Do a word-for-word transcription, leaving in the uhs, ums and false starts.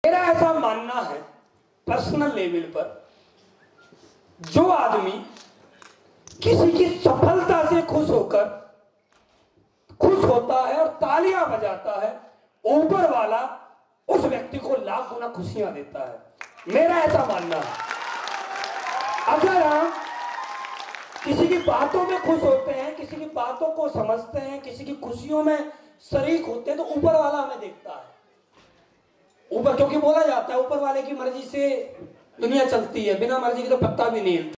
मेरा ऐसा मानना है पर्सनल लेवल पर, जो आदमी किसी की सफलता से खुश होकर खुश होता है और तालियां बजाता है, ऊपर वाला उस व्यक्ति को लाख गुना खुशियां देता है। मेरा ऐसा मानना है। अगर हम किसी की बातों में खुश होते हैं, किसी की बातों को समझते हैं, किसी की खुशियों में शरीक होते हैं, तो ऊपर वाला हमें देखता है। ऊपर, क्योंकि बोला जाता है ऊपर वाले की मर्जी से दुनिया चलती है, बिना मर्जी के तो पत्ता भी नहीं हिलता।